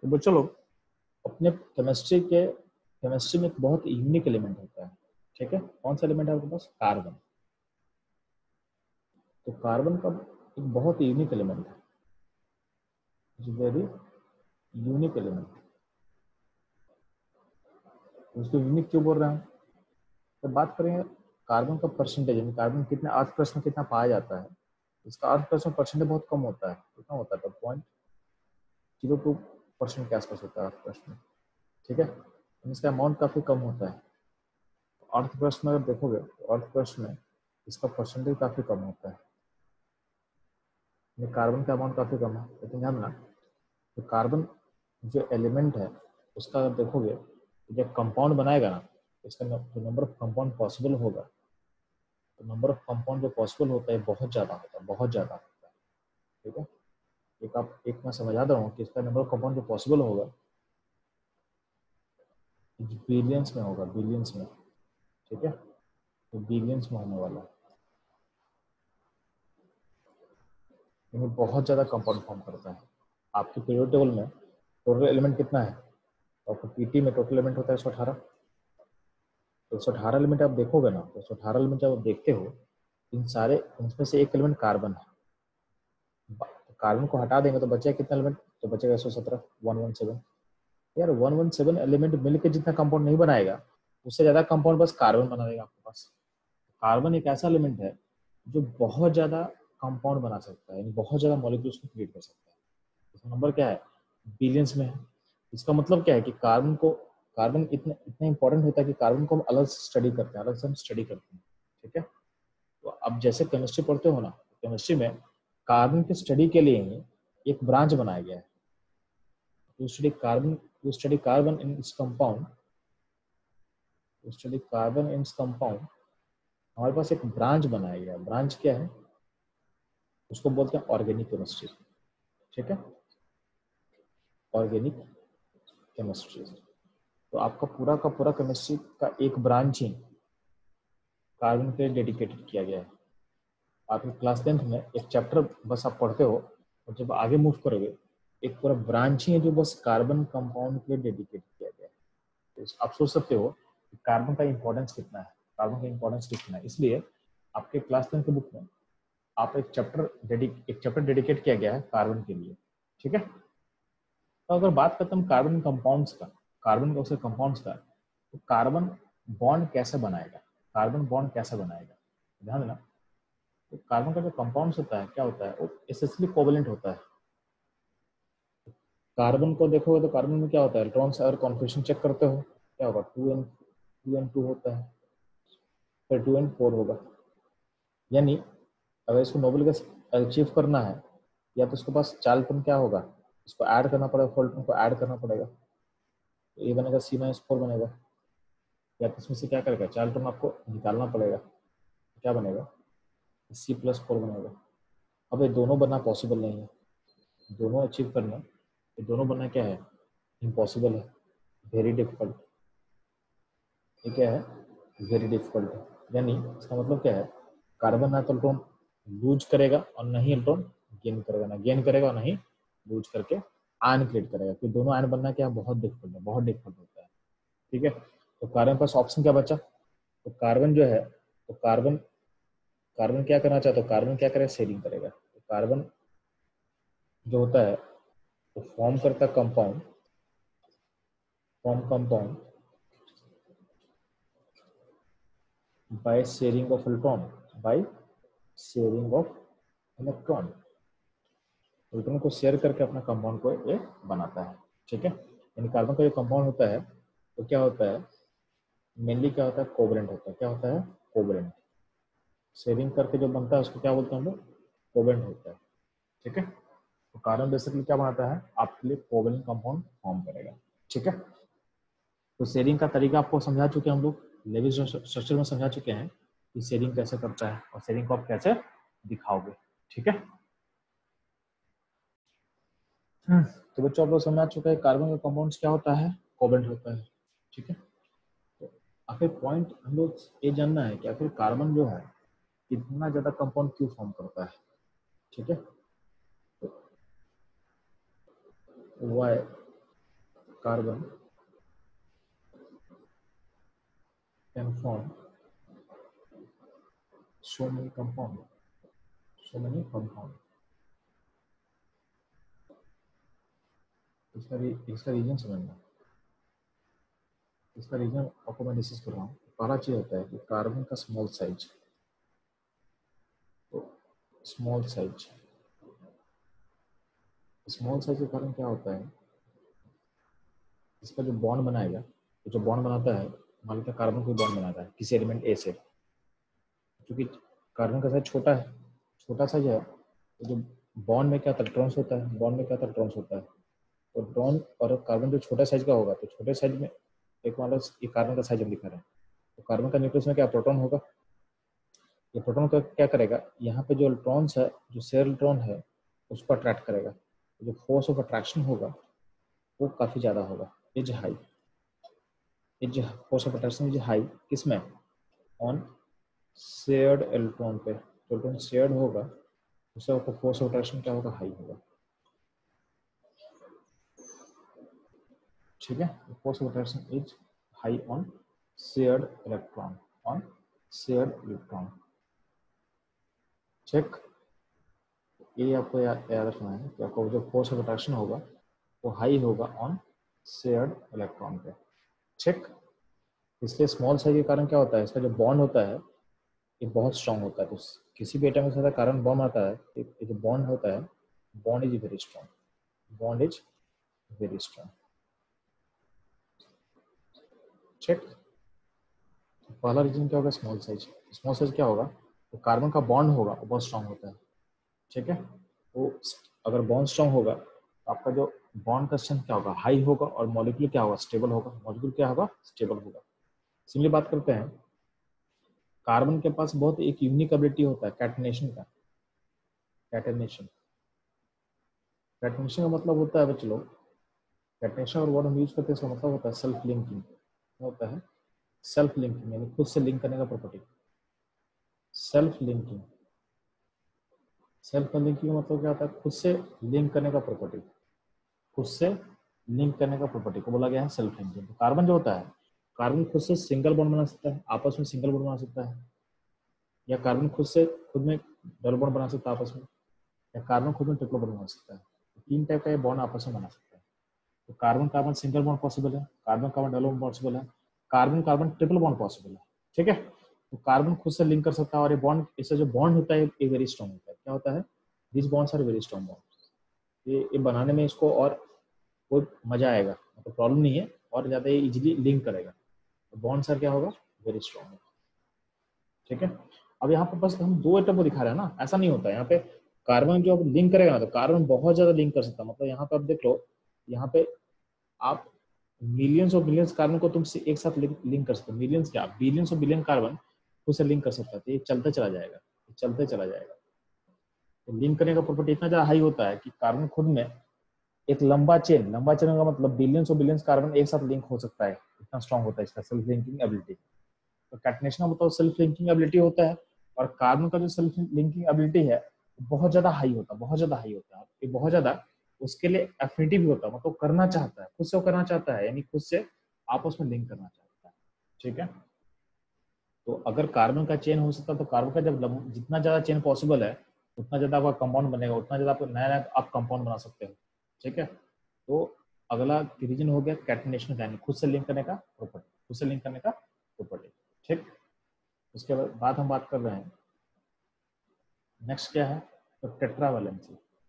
तो बच्चों लोग अपने केमिस्ट्री में एक बहुत यूनिक एलिमेंट होता है, ठीक है। कौन सा एलिमेंट है आपके पास? कार्बन। तो कार्बन का एक बहुत यूनिक एलिमेंट है, वेरी यूनिक एलिमेंट। उसको यूनिक क्यों बोल रहे हैं? तो बात करेंगे कार्बन का परसेंटेज, कार्बन कितने 8% कितना पाया जाता है। इसका 8% परसेंटेज बहुत कम होता है। कितना होता है? 0.02% के आसपास होता है 8%, ठीक है। इसका अमाउंट काफी कम होता है। 8% में अगर देखोगे तो 8% में इसका परसेंटेज काफी कम होता है। कार्बन का अमाउंट काफी कम है, लेकिन ध्यान ना, तो कार्बन जो एलिमेंट है उसका अगर देखोगे जब कंपाउंड बनाएगा ना, इसका जो नंबर ऑफ कंपाउंड पॉसिबल होगा, तो नंबर ऑफ कंपाउंड जो पॉसिबल होता है बहुत ज़्यादा होता है, बहुत ज़्यादा होता है, ठीक है। एक मैं समझा रहा हूँ कि इसका नंबर ऑफ कंपाउंड जो पॉसिबल होगा बिलियंस में होगा, बिलियंस में, ठीक है। तो बिलियंस में होने वाला है, यानी बहुत ज़्यादा कंपाउंड फॉर्म करता है। आपके पीरियोडिक टेबल में टोटल एलिमेंट कितना है? तो आपको पीटी में टोटल एलिमेंट होता है 118। तो 118 एलिमेंट आप देखोगे ना, तो 118 एलिमेंट जब आप देखते हो, इनमें से एक एलिमेंट कार्बन है। कार्बन को हटा देंगे तो बचेगा कितना एलिमेंट? तो बचेगा 117, 117। यार 117 एलिमेंट मिलकर जितना कंपाउंड नहीं बनाएगा, उससे ज्यादा कंपाउंड बस कार्बन बना देगा आपके पास। कार्बन एक ऐसा एलिमेंट है जो बहुत ज्यादा कंपाउंड बना सकता है, यानी बहुत ज्यादा मॉलिक्यूल्स को क्रिएट कर सकता है। इसका नंबर क्या है? बिलियंस में है। इसका मतलब क्या है कि कार्बन इतना इतना इंपॉर्टेंट होता है कि कार्बन को हम अलग से स्टडी करते हैं, अलग से हम स्टडी करते हैं, ठीक है। तो अब जैसे केमिस्ट्री पढ़ते हो ना, केमिस्ट्री में कार्बन की स्टडी के लिए ही एक ब्रांच बनाया गया है। to study carbon in its compound, हमारे पास एक ब्रांच बनाया गया। ब्रांच क्या है? उसको बोलते हैं ऑर्गेनिक केमिस्ट्री, ठीक है, ऑर्गेनिक केमिस्ट्री। तो आपका पूरा का पूरा केमिस्ट्री का एक ब्रांच ही कार्बन पे डेडिकेटेड किया गया है। आपकी क्लास 10th में एक चैप्टर बस आप पढ़ते हो, और जब आगे मूव करोगे एक पूरा ब्रांच ही है जो बस कार्बन कंपाउंड के लिए डेडिकेट किया गया है। तो आप सोच सकते हो कि कार्बन का इंपॉर्टेंस कितना है, कार्बन का इंपॉर्टेंस कितना है। इसलिए आपके क्लास 10 की बुक में आप एक चैप्टर डेडिकेट किया गया है कार्बन के लिए, ठीक है। तो अगर बात करते हैं कार्बन कंपाउंड्स का, कार्बन के उसके कंपाउंड्स का, तो कार्बन बॉन्ड कैसे बनाएगा, कार्बन बॉन्ड कैसे बनाएगा, ध्यान देना। तो कार्बन का जो कंपाउंड्स होता है, क्या होता है, वो एसेंशियली कोवेलेंट होता है। कार्बन को देखोगे तो कार्बन में क्या होता है, इलेक्ट्रॉन्स अगर कॉन्फिगरेशन चेक करते हो क्या होगा, 2n2 होता है, फिर 2n4 होगा। यानी अगर इसको नोबेल गैस अचीव करना है, या तो इसके पास चार्ल्टन क्या होगा, इसको ऐड करना पड़ेगा, फोल्टन को ऐड करना पड़ेगा, तो ये बनेगा C-4 बनेगा। या तो इसमें से क्या करेगा, चार्ल्टन आपको निकालना पड़ेगा, तो क्या बनेगा, C+4 बनेगा। अब ये दोनों बनना पॉसिबल नहीं है, दोनों अचीव करना, ये दोनों बनना क्या है, इम्पॉसिबल है, वेरी डिफिकल्ट। ये क्या है, वेरी डिफिकल्ट है। यानी इसका मतलब क्या है, कार्बन ना तो इलेक्ट्रॉन लूज करेगा और ना ही इलेक्ट्रॉन गेन करेगा, ना गेन करेगा और ना ही लूज करके आयन क्रिएट करेगा, क्योंकि दोनों आयन बनना क्या है, बहुत डिफिकल्ट है, बहुत डिफिकल्ट होता है, ठीक है। तो कार्बन पास ऑप्शन क्या बचा, तो कार्बन जो है, तो कार्बन कार्बन क्या करना चाहता है, तो कार्बन क्या करेगा, शेयरिंग करेगा। तो कार्बन जो होता है वो फॉर्म करता है compound, by sharing of electron, by sharing of electron. Electron को शेयर करके अपना कंपाउंड को ये बनाता है, ठीक है। यानी कार्बन का जो कंपाउंड होता है तो क्या होता है, मेनली क्या होता है, कोवलेंट होता है। क्या होता है, कोवलेंट। शेयरिंग करके जो बनता है उसको क्या बोलते हैं हम लोग, कोवलेंट होता है, ठीक है। तो कार्बन बेसिकली क्या बनाता है, आपके लिए कोवलेंट कंपाउंड फॉर्म करेगा, ठीक है। तो शेयरिंग का तरीका आपको समझा चुके हैं हम लोग, लेविस स्ट्रक्चर में समझा चुके हैं कि शेयरिंग कैसे करता है और शेयरिंग को आप कैसे दिखाओगे, ठीक है। तो बच्चों आप लोग समझ चुके हैं कार्बन का कंपाउंड्स क्या होता है, कोवलेंट होता है, ठीक है। तो आखिर पॉइंट हम लोग ये जानना है कि आखिर कार्बन जो है इतना ज्यादा कंपाउंड क्यों फॉर्म करता है, ठीक है। तो why carbon can form so many compound, इसका रीजन समझना। इसका रीजन आपको मैं डिस्कस कर रहा हूँ। पहला चीज होता है कि कार्बन का स्मॉल साइज, तो स्मॉल साइज के कारण क्या होता है, इसका जो बॉन्ड बनाएगा, तो जो बॉन्ड बनाता है, मान लीजिए कार्बन कोई बॉन्ड बनाता है किसी एलिमेंट ए से, क्योंकि कार्बन का साइज छोटा साइज है, तो जो बॉन्ड में क्या होता है, ट्रॉन्स होता है, बॉन्ड में क्या होता है, ट्रॉन्स होता है। तो ड्रॉन और कार्बन जो छोटे साइज का होगा, तो छोटे साइज में एक मान लो ये कार्बन का साइज हम दिखा रहे हैं, तो कार्बन का न्यूक्लियस में क्या प्रोटॉन होगा, ये प्रोटॉन का क्या करेगा, यहाँ पे जो इलेक्ट्रॉन्स है, जो शेयर इलेक्ट्रॉन है, उसको अट्रैक्ट करेगा। तो जो फोर्स ऑफ अट्रैक्शन होगा वो काफी ज्यादा होगा, is high, is force of attraction is high, किसमें, ऑन शेयर्ड इलेक्ट्रॉन पे। जो इलेक्ट्रॉन शेयर्ड होगा उससे आपको फोर्स ऑफ अट्रैक्शन क्या होगा, हाई होगा। ठीक है, force of attraction is high on shared electron, on shared electron. Check, ये आपको याद रखना है कि आपको जो फोर्स ऑफ अट्रैक्शन होगा वो हाई होगा ऑन शेयर्ड इलेक्ट्रॉन पे। चेक, इसलिए स्मॉल साइज के कारण क्या होता है, इसका जो बॉन्ड होता है ये बहुत स्ट्रांग होता है। तो किसी भी एटम के साथ कारण बॉन्ड आता है, ये जो बॉन्ड होता है, bond is very strong, bond is very strong. Check, पहला रीजन क्या होगा, स्मॉल साइज। स्मॉल साइज क्या होगा, तो कार्बन का बॉन्ड होगा वो बहुत स्ट्रांग होता है। ठीक है, तो अगर बॉन्ड स्ट्रांग होगा तो आपका जो बॉन्ड का स्ट्रेंथ क्या होगा, हाई होगा, और मॉलिक्यूल क्या होगा, स्टेबल होगा। मॉलिक्यूल क्या होगा, स्टेबल होगा। सिंपली बात करते हैं, कार्बन के पास बहुत एक यूनिक एबिलिटी होता है कैटेनेशन का। कैटेनेशन का मतलब होता है बच्चे लोग, कैटेनेशन और वर्ड हम यूज करते हैं, इसका मतलब होता है सेल्फ लिंकिंग। क्या होता है, सेल्फ लिंकिंग, यानी खुद से लिंक करने का प्रॉपर्टी। सेल्फ लिंकिंग का मतलब क्या होता है, खुद से लिंक करने का प्रॉपर्टी। खुद से लिंक करने का प्रॉपर्टी को बोला गया है सेल्फ लिंकिंग। तो कार्बन जो होता है, कार्बन खुद से सिंगल बॉन्ड बना सकता है, आपस में सिंगल बॉन्ड बना सकता है, या कार्बन खुद में डबल बॉन्ड बना सकता है आपस में, या कार्बन खुद में ट्रिपल बॉन्ड बना सकता है। तो 3 टाइप का ये बॉन्ड आपस में बना सकता है। तो carbon carbon single bond possible है, carbon carbon double bond possible है, carbon carbon triple bond possible है। ठीक है, तो कार्बन खुद से लिंक कर सकता है, और ये बॉन्ड, इससे जो बॉन्ड होता है ये वेरी स्ट्रॉन्ग होता है। क्या होता है, this bonds are very strong bond. ये बनाने में इसको और कोई मजा आएगा, मतलब प्रॉब्लम नहीं है, और ज्यादा ये इजीली लिंक करेगा। तो बॉन्ड सर क्या होगा, वेरी स्ट्रॉन्ग। ठीक है, अब यहाँ पर बस हम 2 एटम को दिखा रहे हैं ना, ऐसा नहीं होता है। यहाँ पे कार्बन जो अब लिंक करेगा ना, तो कार्बन बहुत ज्यादा लिंक कर सकता है। मतलब यहाँ पे आप देख लो, यहाँ पे आप मिलियंस और बिलियंस कार्बन को तुम एक साथ लिंक कर सकते हो। मिलियंस क्या, बिलियंस और बिलियन कार्बन खुद से लिंक कर सकता है। तो ये चलते चला जाएगा, चलते चला जाएगा। तो लिंक करने का प्रॉपर्टी इतना ज्यादा हाई होता है कि कार्बन खुद में एक लंबा चेन का मतलब बिलियंस और बिलियंस कार्बन एक साथ लिंक हो सकता है, इतना स्ट्रांग होता है इसका सेल्फ लिंकिंग एबिलिटी। तो कैटनेशन का मतलब सेल्फ लिंकिंग एबिलिटी होता है, और कार्बन का जो सेल्फ लिंकिंग एबिलिटी है बहुत ज्यादा हाई होता है, बहुत ज्यादा हाई होता है। ये बहुत ज्यादा उसके लिए एफिनिटी भी होता है, मतलब करना चाहता है, खुद से वो करना चाहता है, यानी खुद से आपस में लिंक करना चाहता है। ठीक है, तो अगर कार्बन का चेन हो सकता है, तो कार्बन का जब जितना ज्यादा चेन पॉसिबल है उतना ज्यादा आपका कंपाउंड बनेगा, उतना ज्यादा आप नया नया आप कंपाउंड बना सकते हो। ठीक है, तो अगला रीजन हो गया कैटनेशन का, यानी खुद से लिंक करने का प्रॉपर्टी, खुद से लिंक करने का प्रॉपर्टी। ठीक, उसके बाद हम बात कर रहे हैं नेक्स्ट क्या है, तो टेट्रावैलेंसी।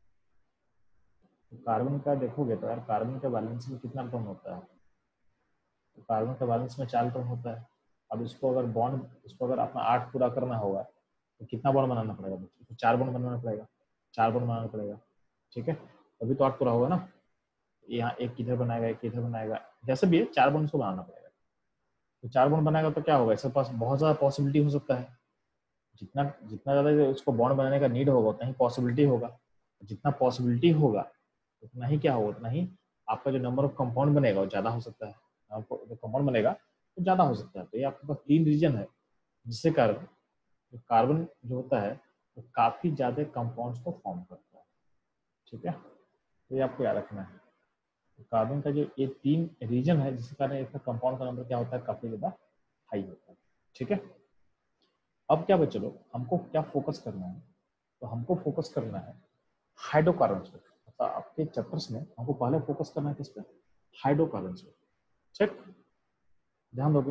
तो कार्बन का देखोगे तो यार, कार्बन के वैलेंसी में कितना एटॉम होता है, तो कार्बन का वैलेंस में 4 एटॉम होता है। अब इसको अगर अपना 8 पूरा करना होगा तो कितना बॉन्ड बनाना पड़ेगा, तो 4 बॉन्ड बनाना पड़ेगा, 4 बॉन्ड बनाना पड़ेगा। ठीक है, अभी तो 8 पूरा होगा ना, यहाँ एक किधर बनाएगा, एक किधर बनाएगा, जैसे भी है 4 बॉन्ड को बनाना पड़ेगा। तो 4 बॉन्ड बनाएगा तो क्या होगा, इसके पास बहुत ज्यादा पॉसिबिलिटी हो सकता है। जितना जितना ज्यादा उसको बॉन्ड बनाने का नीड होगा उतना ही पॉसिबिलिटी होगा। जितना पॉसिबिलिटी होगा उतना ही क्या होगा, उतना ही आपका जो नंबर ऑफ कंपाउंड बनेगा वो ज्यादा हो सकता है। आपको जो कंपाउंड बनेगा वो ज्यादा हो सकता है। तो ये आपके पास 3 रीजन है जिससे कारण कार्बन जो होता है वो काफी ज्यादा कंपाउंड्स को फॉर्म करता है। ठीक है, तो ये आपको याद रखना है। कार्बन का जो ये 3 रीजन है जिसके कारण इसका कंपाउंड का नंबर क्या होता है, काफी ज्यादा हाई होता है। ठीक है, अब क्या बच्चे लोग, हमको क्या फोकस करना है, तो हमको फोकस करना है हाइड्रोकार्बन्स पे। मतलब आपके चैप्टर्स में हमको पहले फोकस करना है किस पे, हाइड्रोकार्बन्स पे। चेक, ध्यान दोगे।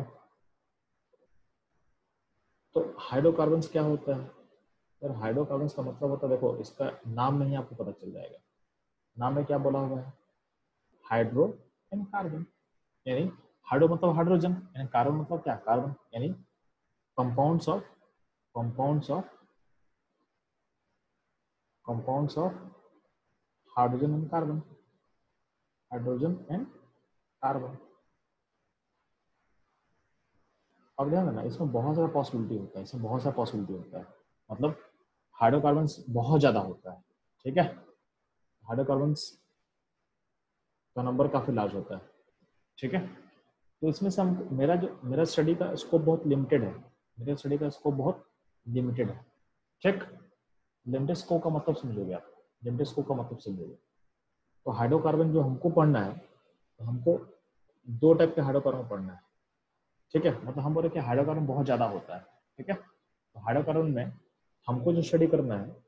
तो हाइड्रोकार्बन्स क्या होता है, यार हाइड्रोकार्बन्स का मतलब होता है, देखो इसका नाम में ही आपको पता चल जाएगा। नाम में क्या बोला हुआ है, हाइड्रो एंड कार्बन, यानी हाइड्रो मतलब हाइड्रोजन, यानी कार्बन मतलब क्या, कार्बन, यानी compounds of compounds of compounds of hydrogen and carbon, hydrogen and carbon. अब ध्यान देना, इसमें बहुत सारा पॉसिबिलिटी होता है, इसमें बहुत सारा पॉसिबिलिटी होता है, मतलब हाइड्रोकार्बन्स बहुत ज्यादा होता है। ठीक है, हाइड्रोकार्बन्स का नंबर काफी लार्ज होता है। ठीक है, तो इसमें से हम, मेरा स्टडी का स्कोप बहुत लिमिटेड है, मेरे स्टडी का स्कोप बहुत लिमिटेड है। ठीक, लिमिटेड स्कोप का मतलब समझोगे आप, लिमिटेड स्कोप का मतलब समझोगे। तो हाइड्रोकार्बन जो हमको पढ़ना है, तो हमको 2 टाइप के हाइड्रोकार्बन पढ़ना है। ठीक है, मतलब हम बोल रहे कि हाइड्रोकार्बन बहुत ज्यादा होता है। ठीक है, तो हाइड्रोकार्बन में हमको जो स्टडी करना है,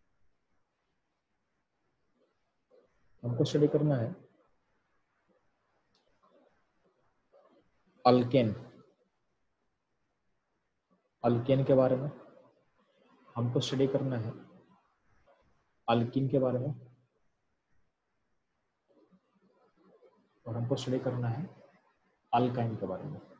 हमको स्टडी करना है अल्केन, अल्केन के बारे में हमको स्टडी करना है, अल्कीन के बारे में, और हमको स्टडी करना है अल्काइन के बारे में।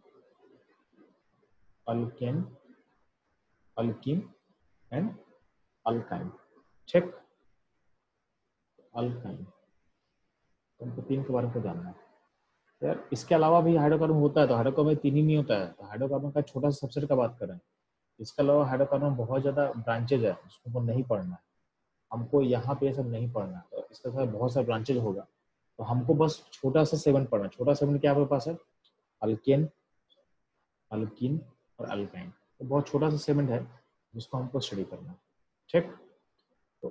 Alkane, alkene and alkyne. ठीक, अल्काइन, हमको 3 के बारे में जानना है। यार इसके अलावा भी हाइड्रोकार्बन होता है, तो हाइड्रोकार्बन 3 ही नहीं होता है, तो हाइड्रोकार्बन का छोटा सा सबसेट का बात करें। इसके अलावा हाइड्रोकार्बन बहुत ज्यादा ब्रांचेज है, उसको नहीं पढ़ना है हमको, यहाँ पे ये सब नहीं पढ़ना है। तो इसके साथ बहुत सारे ब्रांचेज होगा, तो हमको बस छोटा सा 7 पढ़ना है। छोटा 7 क्या आपके पास है, अल्केन, अल्कीन और अल्काइन। तो बहुत छोटा सा 7 है जिसको हमको स्टडी करना है। ठीक, तो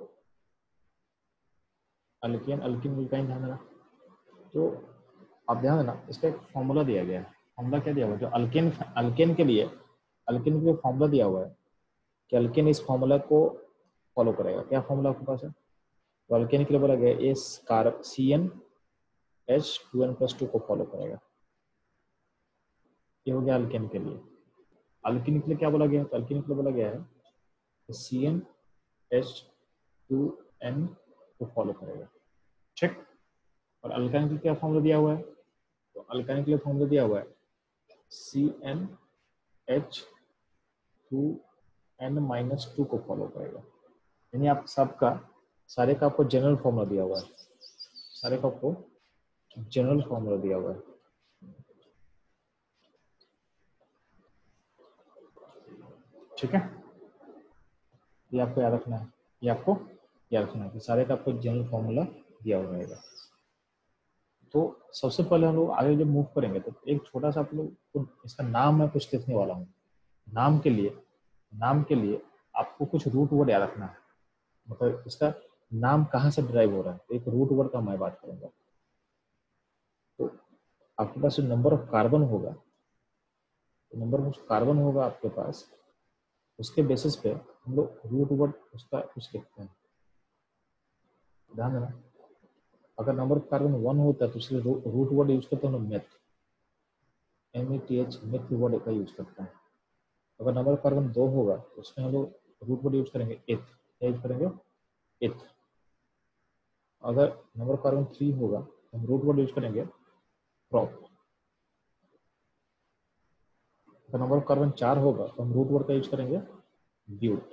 अल्केन, अल्कीन, अल्काइन ध्यान देना। तो आप ध्यान देना, इसका एक फॉर्मूला दिया गया है। फॉर्मूला क्या दिया हुआ है, जो अल्केन, अल्केन के लिए, अल्केन के लिए फॉर्मूला दिया हुआ है कि अल्केन इस फॉर्मूला को फॉलो करेगा। क्या फॉर्मूला आपके पास है, तो अल्केन के लिए बोला गया इस कार CnH2n+2 को फॉलो करेगा। ये हो गया अल्केन के लिए। अल्कीन के लिए क्या बोला गया है, तो अल्कीन के लिए बोला गया है CnH2n को फॉलो करेगा। ठीक, और अल्काइन के लिए क्या फॉर्मूला दिया हुआ है, तो अल्काइन के लिए फॉर्मूला दिया हुआ है CnH2n-2 को फॉलो करेगा। यानी आप सबका, सारे का आपको जनरल फॉर्मूला दिया हुआ है, सारे का आपको जनरल फॉर्मूला दिया हुआ है। ठीक है, ये आपको याद रखना है, ये आपको याद रखना है कि सारे का आपको जनरल फॉर्मूला दिया हुआ रहेगा। तो सबसे पहले हम लोग आगे जब मूव करेंगे, तो एक छोटा सा आप लोग, इसका नाम मैं कुछ लिखने वाला हूँ। नाम के लिए, नाम के लिए आपको कुछ रूट वर्ड याद रखना है, मतलब इसका नाम कहाँ से ड्राइव हो रहा है, तो एक रूट वर्ड का मैं बात करूंगा। तो आपके पास जो नंबर ऑफ कार्बन होगा, तो नंबर ऑफ कार्बन होगा आपके पास, उसके बेसिस पे हम लोग रूट वर्ड उसका कुछ लिखते हैं। ध्यान देना, अगर नंबर ऑफ कार्बन 1 होता है तो उसके रूट वर्ड यूज करते हैं मेथ, METH, मेथ वर्ड का यूज करते हैं। अगर नंबर ऑफ कार्बन 2 होगा तो उसमें हम लोग रूट वर्ड यूज करेंगे एथ, क्या यूज करेंगे, एथ। अगर नंबर ऑफ कार्बन 3 होगा तो हम रूट वर्ड यूज करेंगे प्रॉप। अगर नंबर ऑफ कार्बन 4 होगा तो हम रूट वर्ड का यूज करेंगे ब्यूट।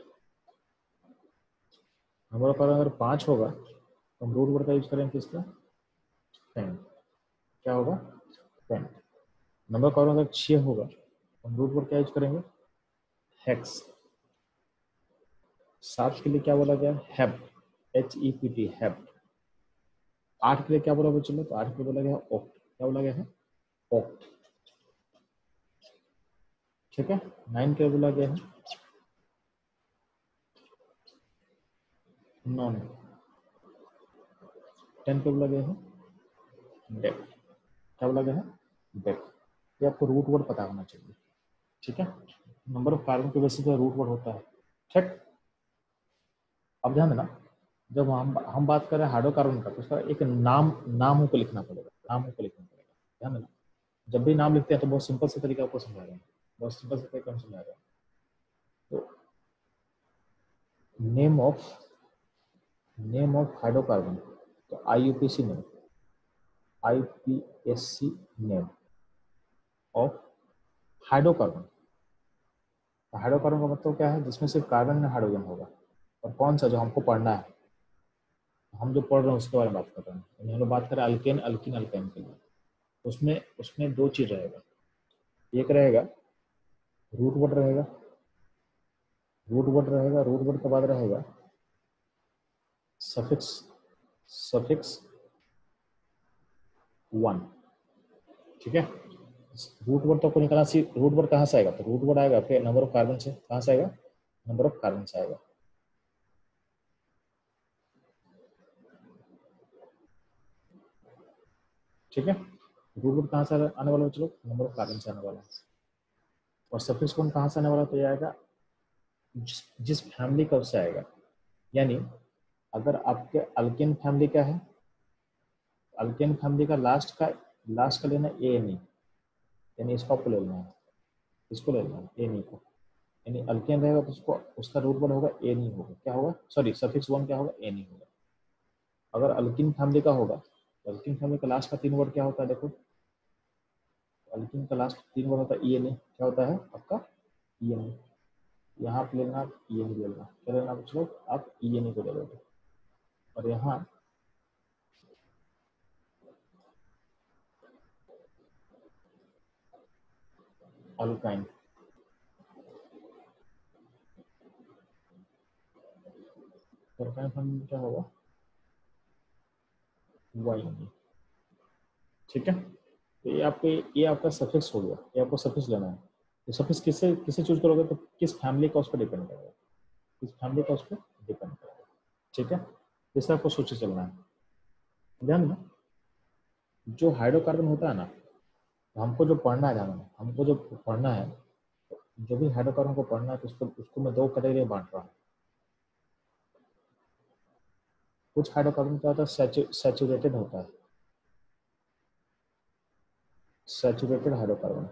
नंबर ऑफ कार्बन अगर 5 होगा तो हम रूट वर्ड का यूज करेंगे किसका, पेंट। क्या होगा, पेंट। नंबर ऑफ कार्बन अगर 6 होगा तो हम रूट वर्ड क्या यूज करेंगे, हेक्स। 7 के लिए क्या बोला गया, हेप्ट, HEPT, हेप्ट। 8 के लिए क्या बोला बच्चों, तो 8 के लिए बोला गया ऑक्ट। क्या बोला गया है, ऑक्ट। ठीक है, 9 के लिए बोला गया है नॉन। 10 पे बोला गया है डेप्थ, क्या बोला गया है, डेप्थ। ये आपको रूट वर्ड पता होना चाहिए, ठीक है। नंबर ऑफ कार्बन के बेसिस पे रूट वर्ड होता है, ठीक। अब ध्यान देना, जब हम बात कर रहे हैं हाइड्रोकार्बन का, तो उसका एक नाम को लिखना पड़ेगा, नाम को लिखना पड़ेगा। ध्यान देना, जब भी नाम लिखते हैं तो बहुत सिंपल से तरीका आपको समझा रहे हैं, बहुत सिंपल से तरीका हम समझा रहे हैं। तो नेम ऑफ हाइड्रोकार्बन, तो IUPAC name, IPSC name of hydrocarbon. Hydrocarbon का मतलब क्या है, जिसमें सिर्फ कार्बन में हाइड्रोजन होगा, और कौन सा जो हमको पढ़ना है, हम जो पढ़ रहे हैं उसके बारे में बात कर रहे हैं। यानी हम लोग बात करें अल्केन अल्किन अल्काइन के लिए, उसमें दो चीज रहेगा, एक रहेगा रूट वर्ड रहेगा, रूट वर्ड के बाद रहेगा सफिक्स 1, ठीक है। रूट वर्ड तो आपको निकालना, रूट वर्ड कहाँ से आएगा, तो रूट वर्ड आएगा आपके नंबर ऑफ कार्बन से, कहाँ से आएगा, नंबर ऑफ कार्बन से आएगा, ठीक है। रूट वर्ड कहाँ से आने वाला है चलो, नंबर ऑफ कार्बन से आने वाला है। और सफिक्स 1 कहाँ से आने वाला, तो ये आएगा जिस फैमिली का उससे आएगा। यानी अगर आपके अल्केन फैमिली का है, अल्केन फैमिली का लास्ट का लेना ANE, यानी इसको आपको ले लेना है, इसको ले लेना है ANE को। यानी अल्केन रहेगा तो उसको उसका रूट वर्ड होगा ANE होगा, क्या होगा, सॉरी सफिक्स 1 क्या होगा, ANE होगा। अगर अल्किन फैमिली का होगा, तो अल्किन फैमिली का लास्ट का 3 वर्ड क्या होता है, देखो अल्किन का लास्ट 3 वर्ड होता है ENA, क्या होता है आपका ENA। यहाँ आप लेना, ENE ले लेना, क्या लेना बच्चों, आप ENE को ले लोगे। और यहाँ अल्काइन, अल्काइन फैमिली क्या होगा, YNE, ठीक है। तो ये आपका सफिक्स हो गया, ये आपको सफिक्स लेना है। तो सफिक्स किससे किससे चूज करोगे, तो किस फैमिली का उस पर डिपेंड करेगा, किस फैमिली का उस पर डिपेंड करेगा, ठीक है। इससे आपको सोचे चलना है। ध्यान देना, जो हाइड्रोकार्बन होता है ना, हमको जो पढ़ना है, ध्यान देना, हमको जो पढ़ना है, जो भी हाइड्रोकार्बन को पढ़ना है, तो उसको मैं 2 कैटेगरी में बांट रहा हूँ। कुछ हाइड्रोकार्बन क्या होता है, सैचुरेटेड होता है, सैचुरेटेड हाइड्रोकार्बन,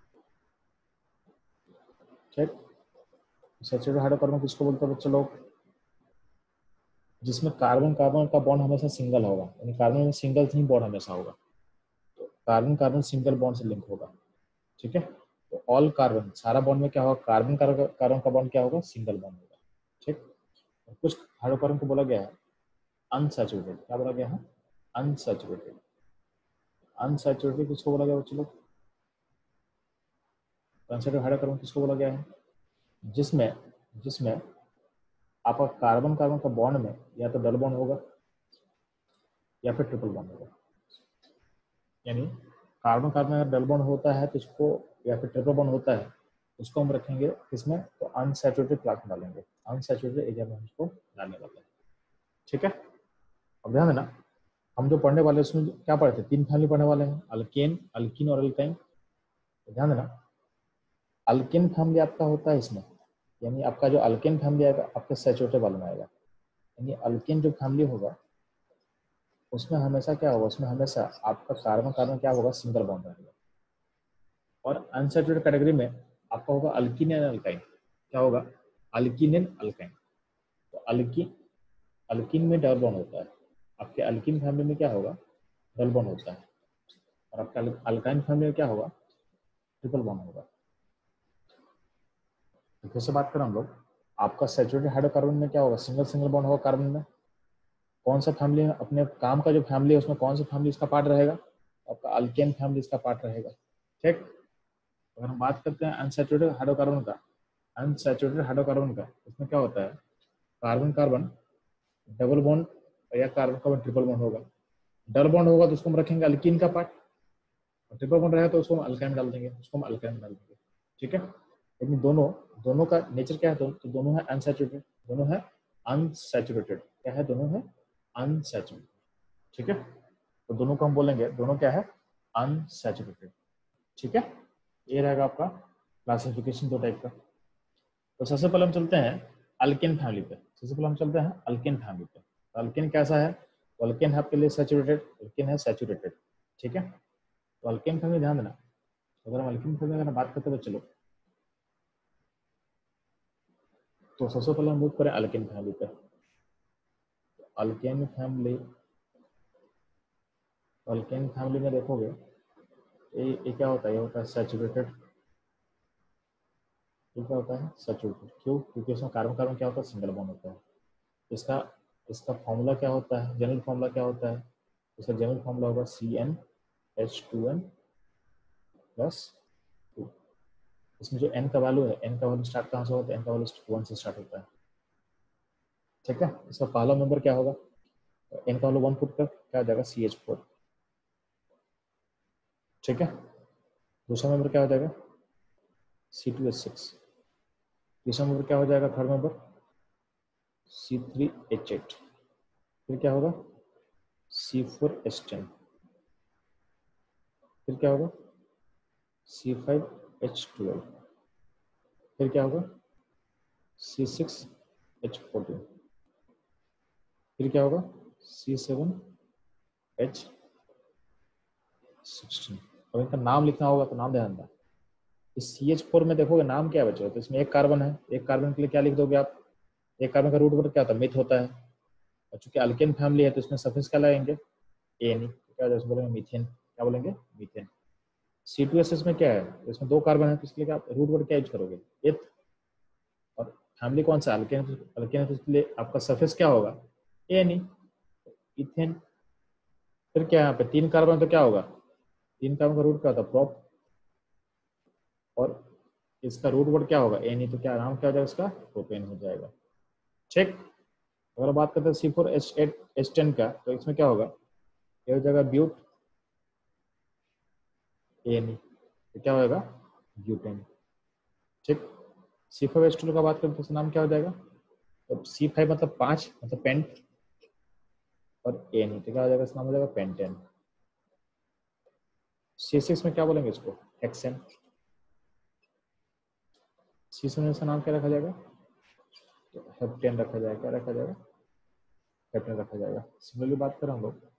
ठीक। सैचुरेटेड हाइड्रोकार्बन किसको बोलते हैं बच्चे लोग, जिसमें कार्बन कार्बन का बॉन्ड हमेशा सिंगल होगा, यानी कार्बन में सिंगल ही बॉन्ड हमेशा होगा, तो कार्बन कार्बन सिंगल बॉन्ड से लिंक होगा, ठीक है। तो ऑल कार्बन, सारा बॉन्ड में क्या होगा, कार्बन कार्बन का बॉन्ड क्या होगा, सिंगल बॉन्ड होगा, ठीक। कुछ हाइड्रोकार्बन को बोला गया है अनसैचुरेटेड, क्या बोला गया है, अनसैचुरेटेड। अनसैचुरेटेड किसको बोला गया बच्चे लोग, अनसैचुरेटेड हाइड्रोकार्बन किसको बोला गया है, जिसमें जिसमें आपका कार्बन कार्बन का बॉन्ड में या तो डबल बॉन्ड होगा या फिर ट्रिपल बॉन्ड होगा। यानी कार्बन कार्बन अगर डबल बॉन्ड होता है तो इसको, या फिर ट्रिपल बॉन्ड होता है उसको हम रखेंगे किसमें, तो अनसैचुरेटेड क्लास में डालेंगे, अनसैचुरेटेड एरिया में हम इसको डालने वाले हैं, ठीक है। अब ध्यान देना, हम जो पढ़ने वाले उसमें क्या पढ़े थे, 3 फैमिली पढ़ने वाले हैं, अल्केन अल्किन और अल्काइन। तो ध्यान देना, अल्केन फैमिली आपका होता है इसमें, यानी आपका जो अल्केन फैमिली आएगा आपके सैचुरेटेड वाले में आएगा। यानी अल्केन जो फैमिली होगा उसमें हमेशा क्या होगा, उसमें हमेशा आपका कार्बन कार्बन क्या होगा, सिंगल बॉन्ड रहेगा। और अनसैचुरेटेड कैटेगरी में आपका होगा अल्किन एंड अल्काइन, क्या होगा, अल्किन एंड अल्काइन। तो अल्किन में डबल बॉन्ड होता है, आपके अल्किन फैमिली में क्या होगा, डबल बॉन्ड होता है, और आपका अल्काइन फैमिली में क्या होगा, ट्रिपल बॉन्ड होगा। तो फिर से बात करें हम लोग, आपका सैचुरेटेड हाइड्रोकार्बन में क्या होगा, सिंगल सिंगल बॉन्ड होगा कार्बन में। कौन सा फैमिली, अपने काम का जो फैमिली है उसमें कौन सा फैमिली इसका पार्ट रहेगा, आपका अल्केन फैमिली इसका पार्ट रहेगा, ठीक। अगर हम बात करते हैं अनसैचुरेटेड हाइड्रोकार्बन का, अनसैचुरेटेड हाइड्रोकार्बन का, उसमें क्या होता है, कार्बन कार्बन डबल बॉन्ड या कार्बन कार्बन ट्रिपल बॉन्ड होगा। डबल बॉन्ड होगा तो उसको हम रखेंगे अल्कीन का पार्ट, और ट्रिपल बॉन्ड रहेगा तो उसको हम अल्काइन डाल देंगे, उसको हम अल्काइन डाल देंगे, ठीक है। लेकिन दोनों दोनों का नेचर क्या है, तो दोनों है अनसैचुरेटेड, दोनों है अनसैचुरेटेड, क्या है, दोनों है अनसैचुरेटेड, ठीक है। तो दोनों को हम बोलेंगे, दोनों क्या है, अनसैचुरेटेड। ठीक है, ये रहेगा आपका क्लासिफिकेशन 2 टाइप का। तो सबसे पहले हम चलते हैं अल्केन फैमिली पे। सबसे पहले हम चलते हैं अल्केन फैमिली पे। तो अल्केन कैसा है, तो अल्केन है आपके लिए सैचुरेटेड, अल्केन है सैचुरेटेड। ठीक है, तो अल्केन फैमिली ध्यान देना। अगर हम अल्केन फैमिली की बात करते हैं चलो, तो सबसे पहले हम मूव करें अल्केन फैमिली पे। अल्केन फैमिली, अल्केन फैमिली में देखोगे ये क्या होता है, ये होता है सैचुरेटेड। ये क्या होता है, सैचुरेटेड। क्यों, क्योंकि इसमें कार्बन कार्बन क्या होता है, सिंगल बॉन्ड होता है। इसका इसका फॉर्मूला क्या होता है, जनरल फॉर्मूला क्या होता है, इसका जनरल फॉर्मूला होगा CnH2n प्लस 2। इसमें जो n का वैल्यू है, n का वैल्यू स्टार्ट कहाँ से होता है, n का वैल्यू 1 से स्टार्ट होता है। ठीक है, इसका पहला मेंबर क्या होगा, n का वैल्यू 1 पुट कर क्या आ जाएगा, CH4। ठीक है, दूसरा मेंबर क्या हो जाएगा, C2H6। तीसरा मेंबर क्या हो जाएगा, थर्ड मेंबर C3H8। फिर क्या होगा, C4H10। फिर क्या होगा, C5H12। फिर क्या होगा, C6H14। फिर क्या होगा, C7H16। अब इनका नाम लिखना होगा तो नाम ध्यान देना। इस CH4 में देखोगे नाम क्या बचा, तो इसमें एक कार्बन है, एक कार्बन के लिए क्या लिख दोगे आप, एक कार्बन का रूट वर्ड क्या होता है, मिथ होता है। और चूंकि अल्केन फैमिली है तो इसमें सफिक्स क्या लगाएंगे, एन। तो क्या बोलेंगे, मीथेन। क्या बोलेंगे, मीथेन। C2H6 में क्या है, तो इसमें 2 कार्बन है, तो इसके लिए आप रूट वर्ड क्या यूज करोगे, एथ। और फैमिली कौन सा, अल्केन। अल्केन है तो इसके लिए आपका सफिक्स क्या होगा, एन। इथेन। फिर क्या है, यहाँ पे 3 कार्बन तो क्या होगा, 3 कार्बन का रूट क्या होता है, प्रोप। और इसका रूट वर्ड क्या होगा, एन। तो क्या नाम क्या हो जाएगा इसका, प्रोपेन हो जाएगा। ठीक, अगर बात करते हैं C4H10 का, तो इसमें क्या होगा, ये हो जाएगा ब्यूट, एन। तो क्या होगा, ब्यूटेन। ठीक, C5H12 का बात करें तो उसका नाम क्या हो जाएगा, तो C5 मतलब 5 मतलब पेंट, और एन तो क्या हो जाएगा, इसका नाम हो जाएगा पेंटेन। C6 में क्या बोलेंगे इसको, हेक्सेन। C7 का नाम क्या रखा जाएगा, तो हेप्टेन रखा जाएगा। क्या रखा जाएगा, हेप्टेन रखा जाएगा। सिमिलरली बात करें हम लोग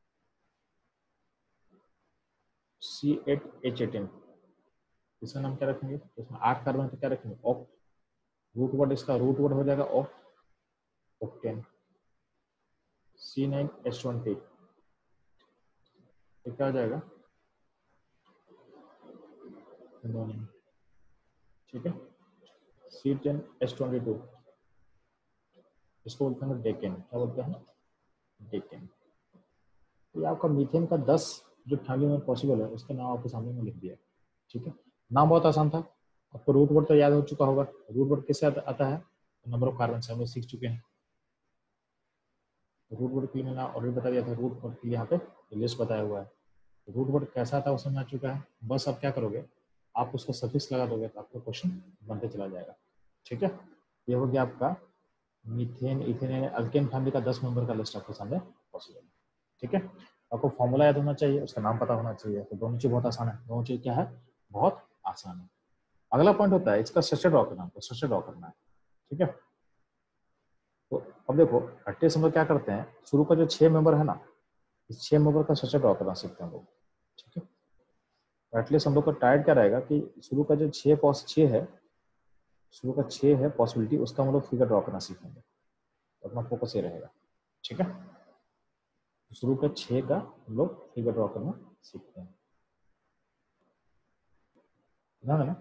C8H18, इसका नाम क्या रखेंगे, तो इसमें 8 कार्बन तो क्या रखेंगे, ऑफ। रूट वर्ड इसका रूट वर्ड हो जाएगा ऑफ, ऑक्टेन। C9H20, तो क्या हो जाएगा, ठीक है। C10H22, इसको बोलते हैं डेकेन। क्या बोलते हैं, डेकेन। ये आपका मीथेन का 10 जो फैमिली में पॉसिबल है उसके नाम आपके सामने में लिख दिया। ठीक है, नाम बहुत आसान था, आपको रूट वर्ड तो याद हो चुका होगा। रूट वर्ड किससे आता है, नंबर ऑफ कार्बन से हम लोग सीख चुके हैं। रूट वर्ड के लिए मैंने ऑलरेडी बता दिया था, रूट वर्ड के लिए यहाँ पे लिस्ट बताया हुआ है। रूट वर्ड कैसा था वो समझ आ चुका है। बस आप क्या करोगे, आप उसको सफिक्स लगा दोगे तो आपका क्वेश्चन बनते चला जाएगा। ठीक है, ये हो गया आपका मीथेन, इथेन, अल्केन फैमिली का 10 मेंबर का लिस्ट आपके सामने पॉसिबल है। ठीक है, आपको फॉर्मूला याद होना चाहिए, उसका नाम पता होना चाहिए। तो दोनों चीज बहुत आसान है, दोनों चीज क्या है, बहुत आसान है। अगला पॉइंट होता है इसका स्ट्रक्चर ड्रॉ करना, तो स्ट्रक्चर ड्रॉ करना है। ठीक है, तो अब देखो एटलीस्ट हम लोग क्या करते हैं, शुरू का जो 6 मेंबर है ना, इस 6 मेंबर का स्ट्रक्चर ड्रॉ करना सीखते हैं हम लोग। ठीक है, एटलीस्ट हम लोग का टाइट क्या रहेगा कि शुरू का जो 6 है, शुरू का 6 है पॉसिबिलिटी, उसका हम लोग फिगर ड्रॉ करना सीखेंगे, तो अपना फोकस ये रहेगा। ठीक है, शुरू का 6 का हम लोग फिगर ड्रॉ करना सीखते हैं, ध्यान है ना।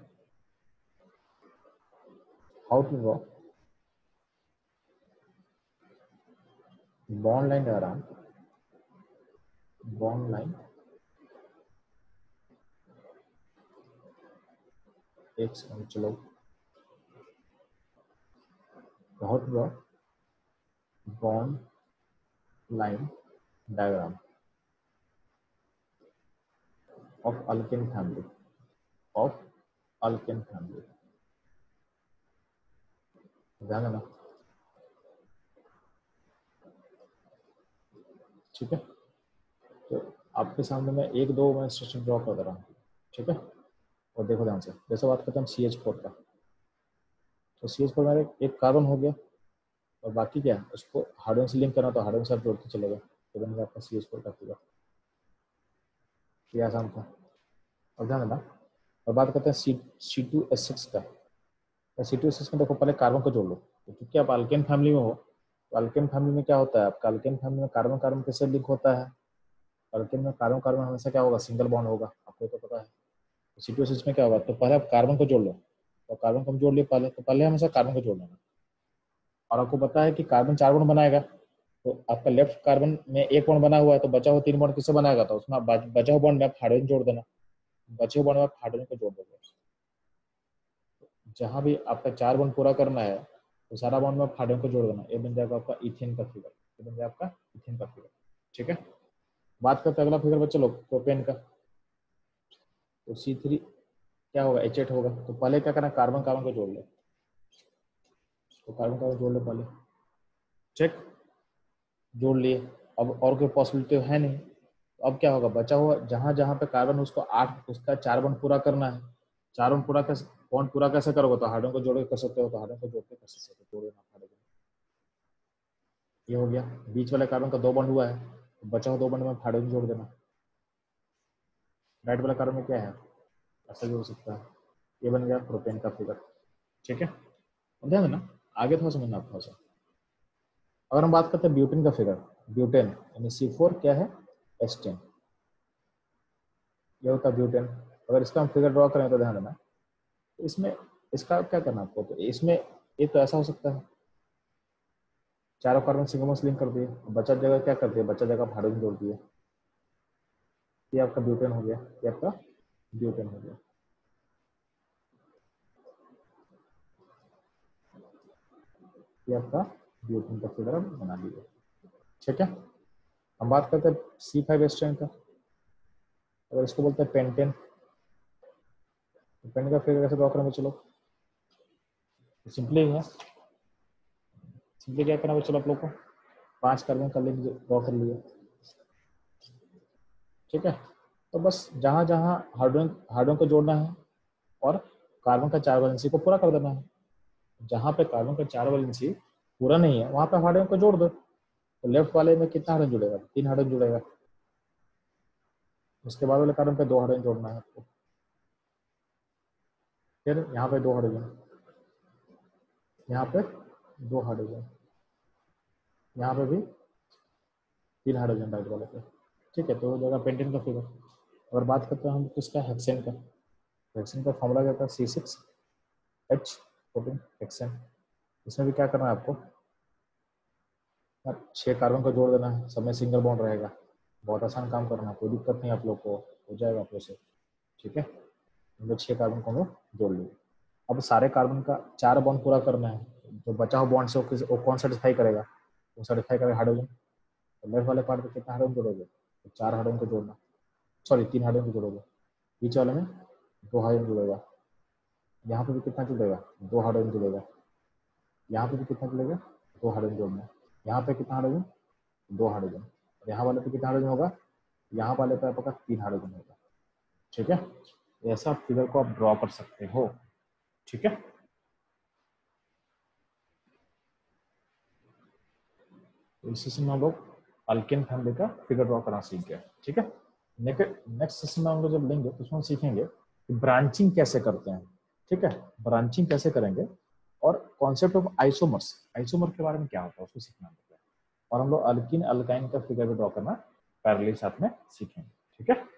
How to draw bond line diagram, bond line एक सेकंड चलो, how to draw bond line diagram of alkane family, of alkane family, ध्यान है ना। ठीक है, तो आपके सामने मैं एक दो मैं इंस्ट्रक्शन ड्रॉ कर दे रहा हूँ, ठीक है। और देखो ध्यान से, जैसे बात करते हैं हम CH4 का, तो CH4 मेरा एक कार्बन हो गया, और बाकी क्या है, उसको हाइड्रोजन से लिंक करना, तो हाइड्रोजन से आप जोड़ते चलेगा, तो बन गया आपका CH4 का फिगर। ये आसान था। और ध्यान देना, और बात करते हैं C2H6 का। C2H6 में देखो पहले कार्बन को जोड़ लो, तो क्योंकि आप अल्केन फैमिली में हो, तो अल्केन फैमिली में क्या होता है, आपका अल्केन फैमिली में कार्बन कार्बन कैसे लिंक होता है, अल्केन में कार्बन कार्बन हमेशा क्या होगा, सिंगल बॉन्ड होगा, आपको तो पता है। C2H6 में क्या होगा, तो पहले आप कार्बन को जोड़ लो, तो कार्बन को हम जोड़ लिए पहले, तो पहले हमेशा कार्बन को जोड़ लेना। और आपको पता है कि कार्बन 4 बॉन्ड बनाएगा, तो आपका लेफ्ट कार्बन में एक बॉन्ड बना हुआ है, तो बचा हुआ 3 बॉन्ड किससे बनाएगा, तो उसमें बचा हुआ बॉन्ड में आप हाइड्रोजन जोड़ देना, बचे हुए बॉन्ड में आप हाइड्रोजन को जोड़ दोगे। जहां भी आपका 4 बॉन्ड पूरा करना है, तो सारा बॉन्ड में आप हाइड्रोजन को जोड़ देना, ये बन जाएगा आपका इथेन का फिगर, ये बन जाएगा आपका इथेन का फिगर, ठीक है। बात करते हैं अगला फिगर बच्चे लोग प्रोपेन का। तो C3 क्या होगा, H8 होगा, तो पहले क्या करना, कार्बन कार्बन को जोड़ ले, तो कार्बन कार्बन जोड़ ले पहले, चेक, जोड़ लिए। अब और कोई पॉसिबिलिटी है नहीं, तो अब क्या होगा, बचा हुआ जहां जहां पे कार्बन उसको 8 उसका 4 बॉन्ड पूरा करना है, 4 बॉन्ड पूरा कैसे, बॉन्ड पूरा कैसे करोगे, तो हाइड्रोजन को जोड़ के कर सकते हो, तो हाइड्रोजन को जोड़ के कर सकते हो, तो जोड़ देना हाइड्रोजन। ये हो गया, बीच वाले कार्बन का 2 बॉन्ड हुआ है, तो बचा हुआ 2 बॉन्ड में हाइड्रोजन जोड़ देना। राइट वाला कार्बन में क्या है, ऐसा भी हो सकता है। ये बन गया प्रोपेन का फिगर, ठीक है। अब ध्यान देना, आगे थोड़ा समझना थोड़ा सा। अगर हम बात करते हैं ब्यूटेन का फिगर, ब्यूटेन यानी C4 क्या है, H10, ये होता है ब्यूटेन। अगर इसका हम फिगर ड्रॉ करें तो ध्यान देना, इसमें इसका क्या करना आपको, तो इसमें एक तो ऐसा हो सकता है, चारों कार्बन सिंगल बॉन्ड लिंक कर दिए, बचा जगह क्या कर दिया, बचा जगह हाइड्रोजन जोड़ दिए, ये आपका ब्यूटेन हो गया, ये आपका ब्यूटेन हो गया। ये आपका ब्यूटेन का फिगर हम बना दिए, ठीक है। हम बात करते हैं C5H10 का। अगर इसको बोलते हैं पेंटेन, तो पेंटेन का फिगर कैसे ड्रॉ करेंगे, चलो सिंपली है, सिंपली क्या करना है, चलो आप लोग को 5 कार्बन का लिंक ड्रॉ कर लिए, ठीक है। तो बस जहां जहां हाइड्रोजन हाइड्रोजन को जोड़ना है, और कार्बन का 4 वैलेंसी को पूरा कर देना है। जहां पे कार्बन का 4 वैलेंसी पूरा नहीं है, वहां पे हाइड्रोजन को जोड़ दो, तो लेफ्ट वाले में कितना हाइड्रोजन जुड़ेगा, 3 हाइड्रोजन जुड़ेगा। उसके बाद वाले कार्बन पे 2 हाइड्रोजन जोड़ना है आपको, फिर यहाँ पे 2 हाइड्रोजन, यहाँ पे 2 हाइड्रोजन, यहाँ पे भी 3 हाइड्रोजन राइट वाले पे, ठीक है। तो वो जगह पेंटेन का फिगर। और बात करते हैं हम किसका, हेक्सेन का। हेक्सेन का फॉर्मूला क्या था, C6H14 हेक्सेन। इसमें भी क्या करना है आपको, 6 कार्बन को जोड़ देना है, सब में सिंगल बॉन्ड रहेगा, बहुत आसान काम करना, कोई दिक्कत नहीं आप लोग को, हो जाएगा प्रोसेस, ठीक है। हम लोग 6 कार्बन को हम लोग जोड़ लिए। अब सारे कार्बन का 4 बॉन्ड पूरा करना है, जो बचा हुआ बॉन्ड से वो कौन सेटिस्फाई करेगा, वो सेटिस्फाई करेगा हाइड्रोजन। तो लेफ्ट वाले पार्ट में कितना हाइड्रोजन जोड़ोगे, तो 4 हाइड्रोजन को जोड़ना, सॉरी 3 हाइड्रोजन को जोड़ोगे, बीच वाले में 2 हाइड्रोजन जुड़ेगा, यहाँ पे भी कितना जुड़ेगा, 2 हाइड्रोजन जुड़ेगा, यहाँ पे भी कितना जुड़ेगा, 2 हाइड्रोजन जोड़ना, यहाँ पे कितना हाइड्रोजन, 2 हाइड्रोजन, और यहाँ वाले पे कितना हाइड्रोजन होगा, यहाँ वाले पे आपका 3 हाइड्रोजन होगा, ठीक है। ऐसा फिगर को आप ड्रॉ कर सकते हो, ठीक है। तो इस सेशन में हम लोग अल्केन फैमिली का फिगर ड्रॉ करना सीख गए, ठीक है। नेक्स्ट सेशन में हम लोग जब लेंगे तो उसमें सीखेंगे कि ब्रांचिंग कैसे करते हैं, ठीक है, ब्रांचिंग कैसे करेंगे, और कॉन्सेप्ट ऑफ आइसोमर्स, आइसोमर के बारे में क्या होता है उसको सीखना होता है, और हम लोग अल्किन अल्काइन का फिगर भी ड्रॉ करना पैरेलली साथ में सीखेंगे, ठीक है।